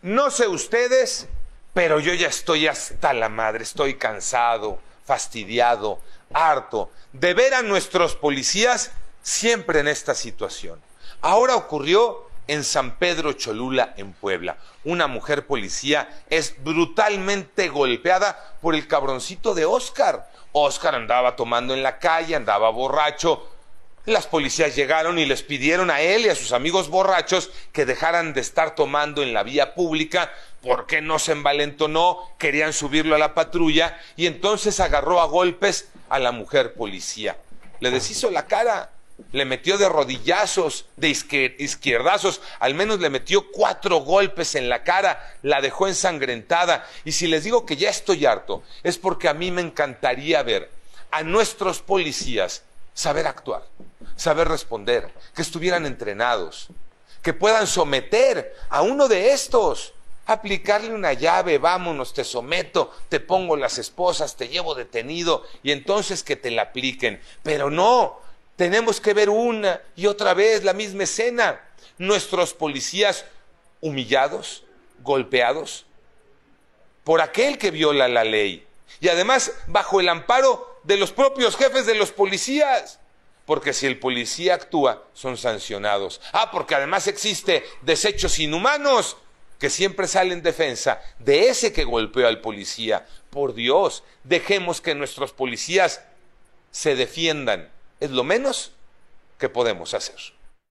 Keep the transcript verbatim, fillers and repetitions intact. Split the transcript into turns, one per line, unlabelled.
No sé ustedes, pero yo ya estoy hasta la madre, estoy cansado, fastidiado, harto de ver a nuestros policías siempre en esta situación. Ahora ocurrió en San Pedro Cholula, en Puebla. Una mujer policía es brutalmente golpeada por el cabroncito de Óscar. Óscar andaba tomando en la calle, andaba borracho. Las policías llegaron y les pidieron a él y a sus amigos borrachos que dejaran de estar tomando en la vía pública porque no se envalentonó, querían subirlo a la patrulla y entonces agarró a golpes a la mujer policía. Le deshizo la cara, le metió de rodillazos, de izquierdazos, al menos le metió cuatro golpes en la cara, la dejó ensangrentada. Y si les digo que ya estoy harto, es porque a mí me encantaría ver a nuestros policías saber actuar, saber responder, que estuvieran entrenados, que puedan someter a uno de estos, aplicarle una llave, vámonos, te someto, te pongo las esposas, te llevo detenido y entonces que te la apliquen. Pero no, tenemos que ver una y otra vez la misma escena. Nuestros policías humillados, golpeados por aquel que viola la ley y además bajo el amparo de los propios jefes de los policías, porque si el policía actúa, son sancionados. Ah, porque además existe desechos inhumanos que siempre salen en defensa de ese que golpeó al policía. Por Dios, dejemos que nuestros policías se defiendan. Es lo menos que podemos hacer.